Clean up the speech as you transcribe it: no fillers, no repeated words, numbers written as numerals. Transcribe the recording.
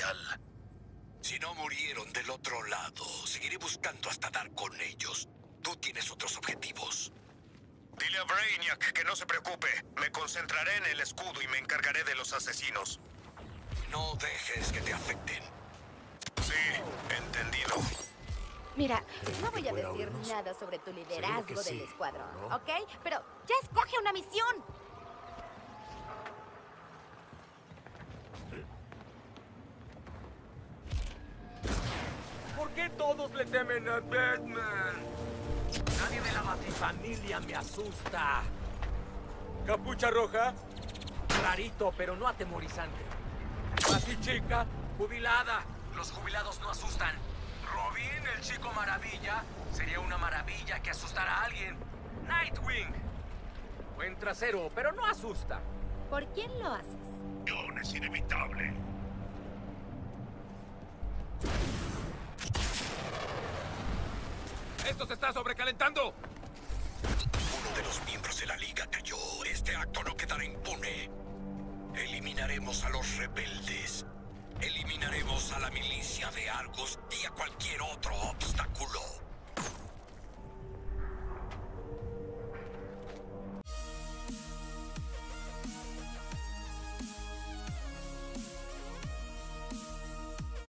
especial. Si no murieron del otro lado, seguiré buscando hasta dar con ellos. Tú tienes otros objetivos. Dile a Brainiac que no se preocupe. Me concentraré en el escudo y me encargaré de los asesinos. No dejes que te afecten. Sí, entendido. Mira, no voy a fuera decir unos. nada sobre tu liderazgo que sí, del escuadrón, ¿no? ¿ok? Pero ya escoge una misión. ¿Por qué todos le temen a Batman? Nadie de la Batifamilia me asusta. ¿Capucha roja? Rarito, pero no atemorizante. Batichica, jubilada. Los jubilados no asustan. Robin, el chico maravilla. Sería una maravilla que asustara a alguien. Nightwing. Buen trasero, pero no asusta. ¿Por quién lo haces? John es inevitable. ¡Esto se está sobrecalentando! Uno de los miembros de la Liga cayó. Este acto no quedará impune. Eliminaremos a los rebeldes. Eliminaremos a la milicia de Argus y a cualquier otro obstáculo.